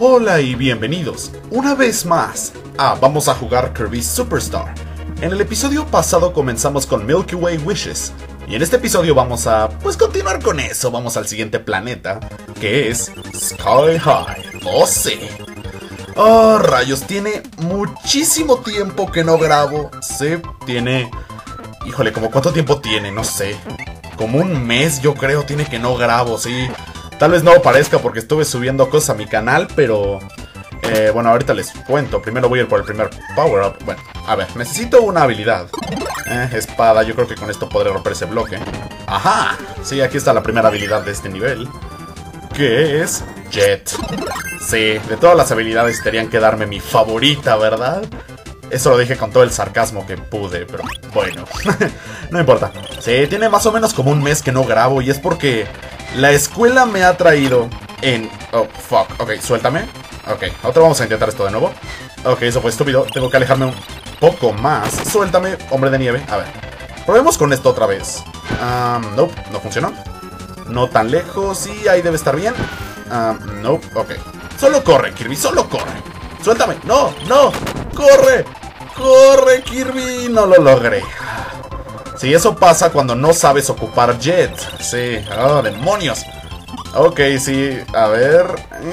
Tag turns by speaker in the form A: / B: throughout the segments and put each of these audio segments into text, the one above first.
A: Hola y bienvenidos, una vez más, a Vamos a jugar Kirby Superstar. En el episodio pasado comenzamos con Milky Way Wishes, y en este episodio vamos a, continuar con eso. Vamos al siguiente planeta, que es Sky High, oh sí. Oh, rayos, tiene muchísimo tiempo que no grabo. Sí, tiene... Híjole, ¿como cuánto tiempo tiene? No sé. Como un mes yo creo tiene que no grabo, sí. Tal vez no lo parezca porque estuve subiendo cosas a mi canal, pero... bueno, ahorita les cuento. Primero voy a ir por el primer power up. Bueno, a ver, necesito una habilidad. Espada, yo creo que con esto podré romper ese bloque. ¡Ajá! Sí, aquí está la primera habilidad de este nivel, que es Jet. Sí, de todas las habilidades tenían que darme mi favorita, ¿verdad? Eso lo dije con todo el sarcasmo que pude, pero bueno, no importa. Sí, tiene más o menos como un mes que no grabo, y es porque la escuela me ha traído en... Oh, fuck, ok, suéltame. Ok, ahora vamos a intentar esto de nuevo. Ok, eso fue estúpido, tengo que alejarme un poco más. Suéltame, hombre de nieve. A ver, probemos con esto otra vez. Nope, no funcionó. No tan lejos, sí, ahí debe estar bien. Nope, ok. Solo corre, Kirby, solo corre. Suéltame, no, no, corre. ¡Corre, Kirby! No lo logré. Sí, eso pasa cuando no sabes ocupar Jet. Sí, oh, demonios. Ok, sí, a ver.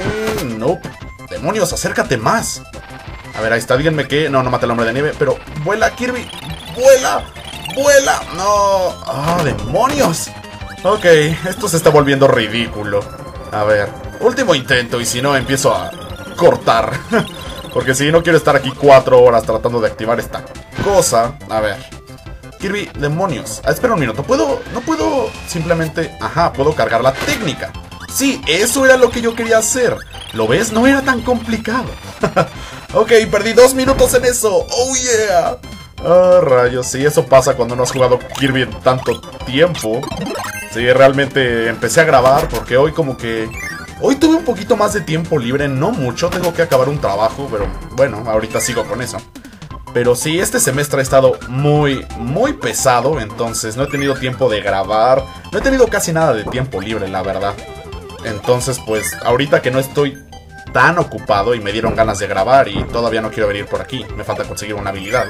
A: Nope. Demonios, acércate más. A ver, ahí está, díganme que... No, no mata al hombre de nieve, pero... ¡Vuela, Kirby! ¡Vuela! ¡Vuela! ¡No! ¡Ah, demonios! Ok, esto se está volviendo ridículo. A ver, último intento, y si no, empiezo a cortar. Porque si no quiero estar aquí 4 horas tratando de activar esta cosa. A ver, Kirby, demonios. Espera un minuto, no puedo simplemente... Ajá, puedo cargar la técnica. Sí, eso era lo que yo quería hacer. ¿Lo ves? No era tan complicado. Ok, perdí 2 minutos en eso. Oh yeah. Ah, rayos, sí, eso pasa cuando no has jugado Kirby en tanto tiempo. Sí, realmente empecé a grabar porque hoy como que... Hoy tuve un poquito más de tiempo libre, no mucho, tengo que acabar un trabajo, pero bueno, ahorita sigo con eso. Pero sí, este semestre ha estado muy pesado, entonces no he tenido tiempo de grabar, no he tenido casi nada de tiempo libre, la verdad. Entonces, pues, ahorita que no estoy tan ocupado y me dieron ganas de grabar y todavía no quiero venir por aquí, me falta conseguir una habilidad.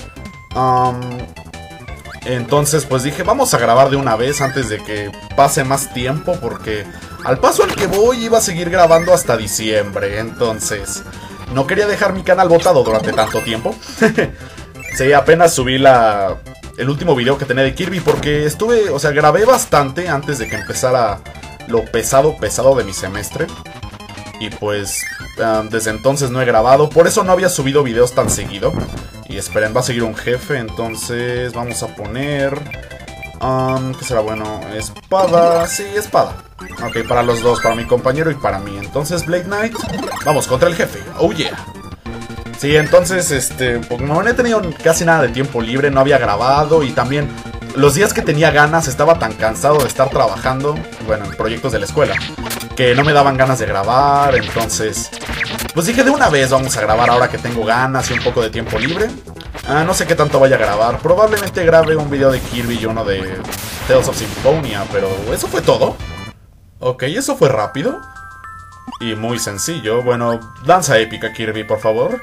A: Entonces, pues dije, vamos a grabar de una vez antes de que pase más tiempo, porque al paso al que voy iba a seguir grabando hasta diciembre, entonces no quería dejar mi canal botado durante tanto tiempo. Sí, apenas subí el último video que tenía de Kirby porque grabé bastante antes de que empezara lo pesado de mi semestre. Y pues desde entonces no he grabado, por eso no había subido videos tan seguido. Y esperen, va a seguir un jefe, entonces vamos a poner... ¿qué será bueno? Espada, sí, espada. Ok, para los dos, para mi compañero y para mí. Entonces, Blade Knight, vamos contra el jefe, oh yeah. Sí, entonces, porque no he tenido casi nada de tiempo libre, no había grabado. Y también, los días que tenía ganas, estaba tan cansado de estar trabajando, bueno, en proyectos de la escuela, que no me daban ganas de grabar, entonces... Pues dije, de una vez vamos a grabar ahora que tengo ganas y un poco de tiempo libre. No sé qué tanto vaya a grabar. Probablemente grabe un video de Kirby y uno de Tales of Symphonia, pero eso fue todo. Ok, eso fue rápido y muy sencillo. Bueno, danza épica, Kirby, por favor.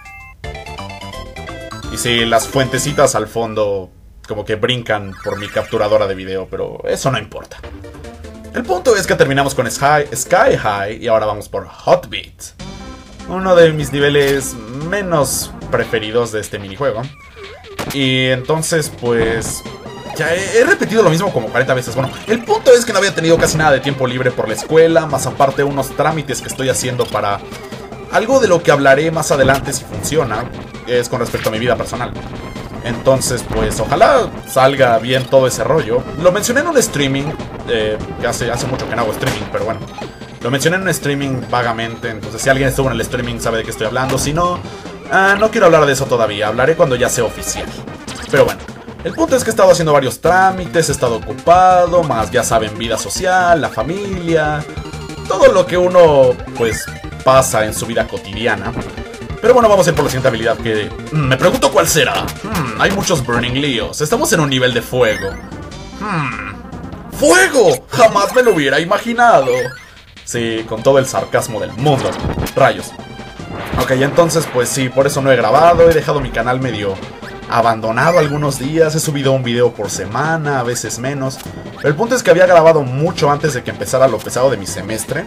A: Y sí, las fuentecitas al fondo como que brincan por mi capturadora de video, pero eso no importa. El punto es que terminamos con Sky High y ahora vamos por Hot Beat. Uno de mis niveles menos preferidos de este minijuego. Y entonces pues... Ya he repetido lo mismo como 40 veces. Bueno, el punto es que no había tenido casi nada de tiempo libre por la escuela, más aparte unos trámites que estoy haciendo para... Algo de lo que hablaré más adelante si funciona, es con respecto a mi vida personal. Entonces pues ojalá salga bien todo ese rollo. Lo mencioné en un streaming, que hace mucho que no hago streaming, pero bueno. Lo mencioné en un streaming vagamente, entonces si alguien estuvo en el streaming sabe de qué estoy hablando. Si no, no quiero hablar de eso todavía, hablaré cuando ya sea oficial. Pero bueno, el punto es que he estado haciendo varios trámites, he estado ocupado, más ya saben, vida social, la familia, todo lo que uno, pues, pasa en su vida cotidiana. Pero bueno, vamos a ir por la siguiente habilidad que... me pregunto cuál será. Hay muchos Burning Leos, estamos en un nivel de fuego. ¡Fuego! Jamás me lo hubiera imaginado. Sí, con todo el sarcasmo del mundo. Rayos. Ok, entonces pues sí, por eso no he grabado. He dejado mi canal medio abandonado algunos días. He subido un video por semana, a veces menos. Pero el punto es que había grabado mucho antes de que empezara lo pesado de mi semestre.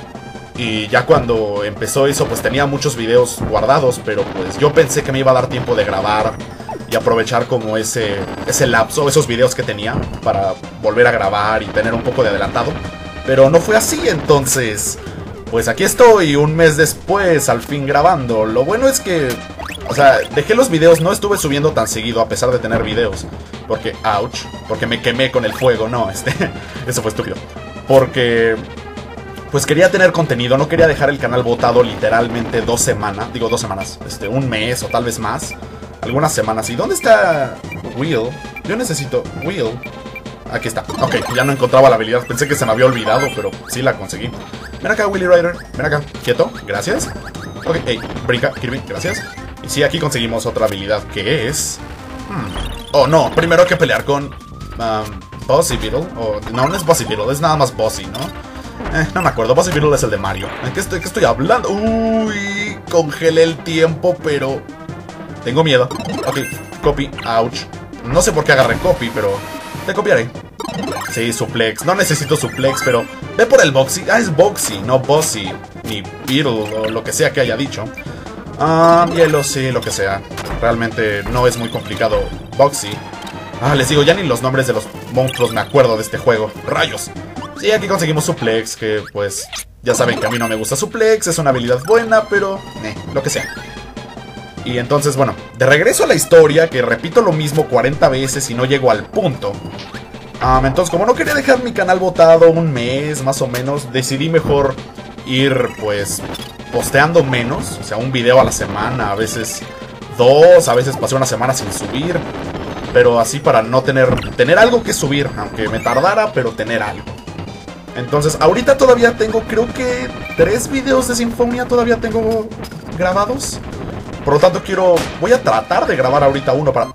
A: Y ya cuando empezó eso, pues tenía muchos videos guardados. Pero pues yo pensé que me iba a dar tiempo de grabar y aprovechar como ese lapso, esos videos que tenía, para volver a grabar y tener un poco de adelantado. Pero no fue así, entonces pues aquí estoy un mes después, al fin grabando. Lo bueno es que, o sea, dejé los videos, no estuve subiendo tan seguido a pesar de tener videos. Porque, ouch, porque me quemé con el fuego, no, eso fue estúpido. Porque pues quería tener contenido, no quería dejar el canal botado literalmente 2 semanas, digo 2 semanas, un mes o tal vez más. Algunas semanas. ¿Y dónde está Will? Yo necesito Will. Aquí está. Ok, ya no encontraba la habilidad. Pensé que se me había olvidado, pero sí la conseguí. Ven acá, Willy Rider. Ven acá. Quieto. Gracias. Ok, hey, brinca, Kirby. Gracias. Y sí, aquí conseguimos otra habilidad que es... Oh, no. Primero hay que pelear con... Bossy Beetle. Oh, no, no es Bossy Beetle. Es nada más Bossy, ¿no? No me acuerdo. Bossy Beetle es el de Mario. ¿En qué estoy hablando? Uy, congelé el tiempo, pero... tengo miedo. Ok, copy, ouch. No sé por qué agarré copy, pero te copiaré. Sí, suplex. No necesito suplex, pero ve por el boxy. Ah, es boxy, no bossy. Ni beetle o lo que sea que haya dicho. Hielo, sí, lo que sea. Realmente no es muy complicado. Boxy. Les digo, ya ni los nombres de los monstruos me acuerdo de este juego. Rayos. Sí, aquí conseguimos suplex, que pues... ya saben que a mí no me gusta suplex. Es una habilidad buena, pero... lo que sea. Y entonces, bueno, de regreso a la historia, que repito lo mismo 40 veces y no llego al punto. Entonces, como no quería dejar mi canal botado un mes, más o menos, decidí mejor ir, pues, posteando menos. O sea, un video a la semana, a veces 2, a veces pasé una semana sin subir. Pero así para no tener algo que subir, aunque me tardara, pero tener algo. Entonces, ahorita todavía tengo, creo que 3 videos de Symphonia todavía tengo grabados. Por lo tanto voy a tratar de grabar ahorita uno para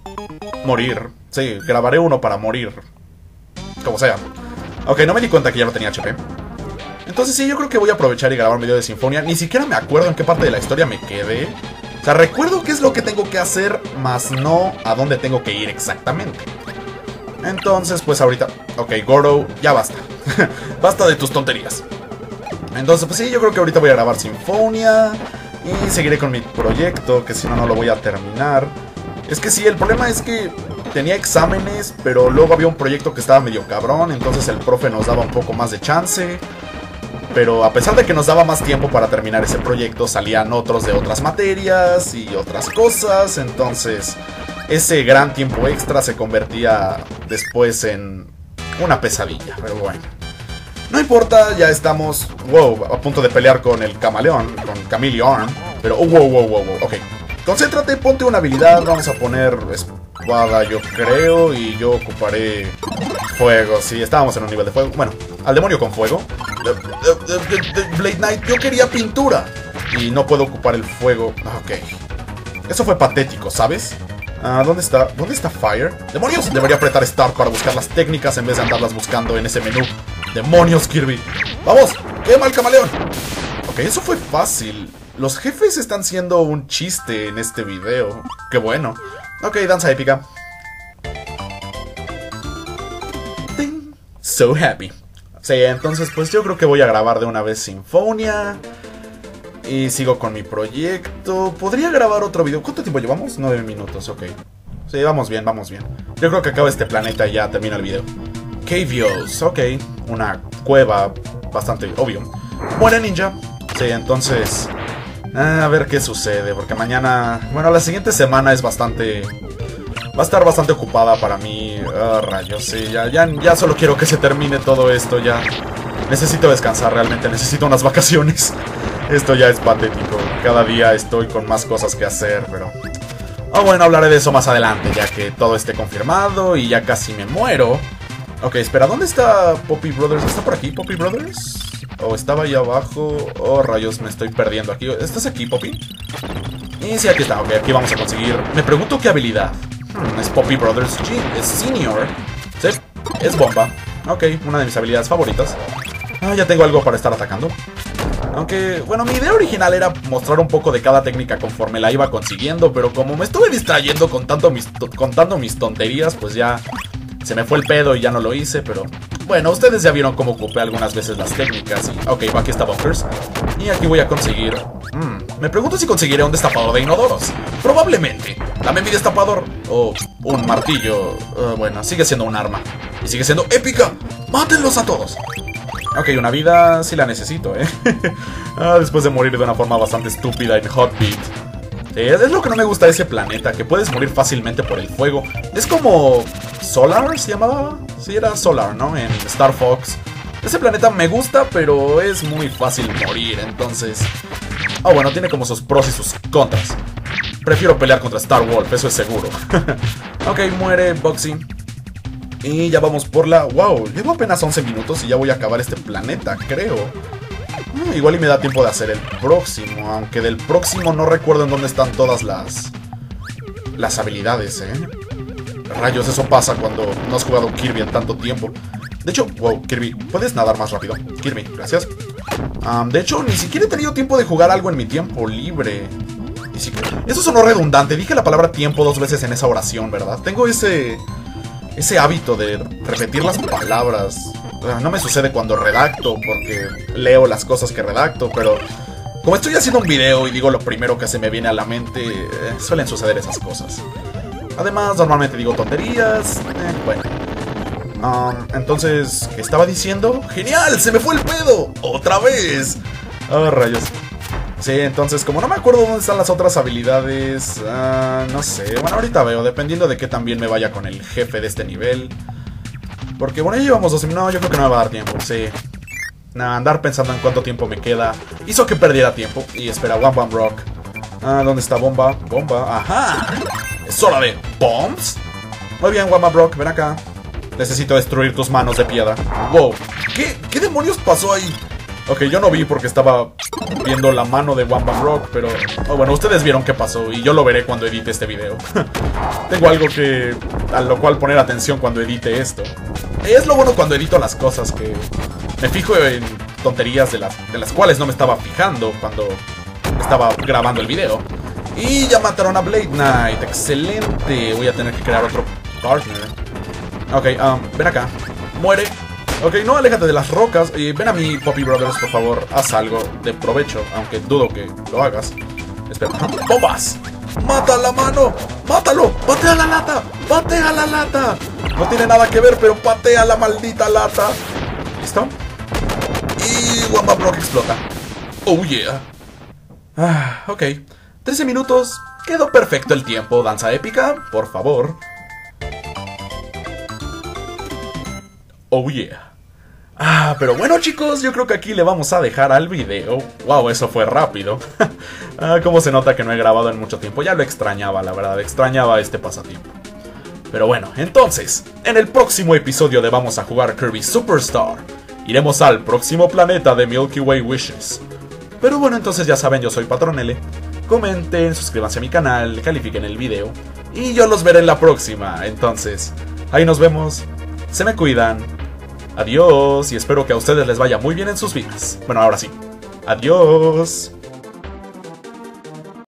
A: morir. Sí, grabaré uno para morir. Como sea. Ok, no me di cuenta que ya no tenía HP. Entonces sí, yo creo que voy a aprovechar y grabar un video de Symphonia. Ni siquiera me acuerdo en qué parte de la historia me quedé. O sea, recuerdo qué es lo que tengo que hacer, más no a dónde tengo que ir exactamente. Entonces, pues ahorita... Ok, Goro, ya basta. Basta de tus tonterías. Entonces, pues sí, yo creo que ahorita voy a grabar Symphonia... y seguiré con mi proyecto, que si no, no lo voy a terminar. Es que sí, el problema es que tenía exámenes, pero luego había un proyecto que estaba medio cabrón. Entonces el profe nos daba un poco más de chance. Pero a pesar de que nos daba más tiempo para terminar ese proyecto, salían otros de otras materias y otras cosas. Entonces ese gran tiempo extra se convertía después en una pesadilla. Pero bueno, no importa, ya estamos, a punto de pelear con el camaleón, con Chameleon. Pero, ok. Concéntrate, ponte una habilidad, vamos a poner espada, yo creo, y yo ocuparé fuego. Sí, estábamos en un nivel de fuego. Bueno, al demonio con fuego. Blade Knight, yo quería pintura. Y no puedo ocupar el fuego. Ok. Eso fue patético, ¿sabes? ¿Dónde está Fire? ¡Demonios! Debería apretar Start para buscar las técnicas en vez de andarlas buscando en ese menú. ¡Demonios, Kirby! ¡Vamos! ¡Quema el camaleón! Ok, eso fue fácil. Los jefes están siendo un chiste en este video. ¡Qué bueno! Ok, danza épica. Ding. So happy. Sí, entonces pues yo creo que voy a grabar de una vez Symphonia. Y sigo con mi proyecto. Podría grabar otro video. ¿Cuánto tiempo llevamos? 9 minutos, ok. Sí, vamos bien, vamos bien. Yo creo que acaba este planeta y ya termina el video. Cavios, ok. Una cueva bastante obvio. Muere ninja. Sí, entonces... a ver qué sucede, porque mañana... Bueno, la siguiente semana es bastante... Va a estar bastante ocupada para mí. Rayos, sí, ya solo quiero que se termine todo esto, ya. Necesito descansar realmente, necesito unas vacaciones. Esto ya es patético. Cada día estoy con más cosas que hacer, pero... bueno, hablaré de eso más adelante, ya que todo esté confirmado y ya casi me muero. Ok, espera, ¿dónde está Poppy Brothers? ¿Está por aquí, Poppy Brothers? ¿O estaba ahí abajo? Oh, rayos, me estoy perdiendo aquí. ¿Estás aquí, Poppy? Y sí, aquí está. Ok, aquí vamos a conseguir... Me pregunto qué habilidad. Es Poppy Brothers G. Es Senior. Sí, es bomba. Ok, una de mis habilidades favoritas. Ya tengo algo para estar atacando. Aunque, bueno, mi idea original era mostrar un poco de cada técnica conforme la iba consiguiendo, pero como me estuve distrayendo contando mis tonterías, pues ya se me fue el pedo y ya no lo hice, pero bueno, ustedes ya vieron cómo ocupé algunas veces las técnicas. Y, ok, aquí está Bunkers. Y aquí voy a conseguir... me pregunto si conseguiré un destapador de inodoros. Probablemente. Dame mi destapador. O un martillo. Bueno, sigue siendo un arma. Y sigue siendo épica. ¡Mátenlos a todos! Ok, una vida sí la necesito, después de morir de una forma bastante estúpida en Hot Beat. Es lo que no me gusta de ese planeta, que puedes morir fácilmente por el fuego. Es como... ¿Solar se llamaba? Sí, era Solar, ¿no? En Star Fox. Ese planeta me gusta, pero es muy fácil morir, entonces... bueno, tiene como sus pros y sus contras. Prefiero pelear contra Star Wolf, eso es seguro. Ok, muere Boxy. Y ya vamos por la... ¡Wow! Llevo apenas 11 minutos y ya voy a acabar este planeta, creo. Igual y me da tiempo de hacer el próximo. Aunque del próximo no recuerdo en dónde están todas las habilidades, Rayos, eso pasa cuando no has jugado Kirby en tanto tiempo. De hecho, wow, Kirby, ¿puedes nadar más rápido? Kirby, gracias. De hecho, ni siquiera he tenido tiempo de jugar algo en mi tiempo libre. Eso sonó redundante. Dije la palabra tiempo 2 veces en esa oración, ¿verdad? Tengo ese hábito de repetir las palabras. No me sucede cuando redacto, porque leo las cosas que redacto, pero como estoy haciendo un video y digo lo primero que se me viene a la mente, suelen suceder esas cosas. Además, normalmente digo tonterías. Bueno. Entonces, ¿qué estaba diciendo? ¡Genial! ¡Se me fue el pedo! ¡Otra vez! Rayos. Sí, entonces, como no me acuerdo dónde están las otras habilidades, no sé. Bueno, ahorita veo, dependiendo de qué tan bien me vaya con el jefe de este nivel. Porque, bueno, ya llevamos 12 minutos. No, yo creo que no me va a dar tiempo, sí. Andar pensando en cuánto tiempo me queda hizo que perdiera tiempo. Y espera, Wham Bam Rock. ¿Dónde está Bomba? Bomba, ajá. ¿Es hora de bombs? Muy bien, Wham Bam Rock, ven acá. Necesito destruir tus manos de piedra. Wow, ¿qué demonios pasó ahí? Ok, yo no vi porque estaba viendo la mano de Wham Bam Rock, pero... bueno, ustedes vieron qué pasó y yo lo veré cuando edite este video. Tengo algo a lo cual poner atención cuando edite esto. Es lo bueno cuando edito las cosas, que me fijo en tonterías de las cuales no me estaba fijando cuando estaba grabando el video. Y ya mataron a Blade Knight, excelente. Voy a tener que crear otro partner. Ok, ven acá, muere. Ok, no, aléjate de las rocas. Ven a mí, Poppy Brothers, por favor. Haz algo de provecho, aunque dudo que lo hagas. Espera. ¡Bombas! ¡Mata la mano! ¡Mátalo! ¡Patea la lata! ¡Patea la lata! No tiene nada que ver, pero patea la maldita lata. ¿Listo? Y Wham Bam Rock explota. ¡Oh, yeah! Ok. 13 minutos. Quedó perfecto el tiempo. Danza épica, por favor. Oh, yeah. Pero bueno, chicos, yo creo que aquí le vamos a dejar al video. Wow, eso fue rápido. Cómo se nota que no he grabado en mucho tiempo. Ya lo extrañaba, la verdad, extrañaba este pasatiempo. Pero bueno, entonces, en el próximo episodio de Vamos a Jugar Kirby Superstar, iremos al próximo planeta de Milky Way Wishes. Pero bueno, entonces ya saben, yo soy Patronele. Comenten, suscríbanse a mi canal, califiquen el video, y yo los veré en la próxima. Entonces, ahí nos vemos. Se me cuidan. Adiós, y espero que a ustedes les vaya muy bien en sus vidas. Bueno, ahora sí. Adiós.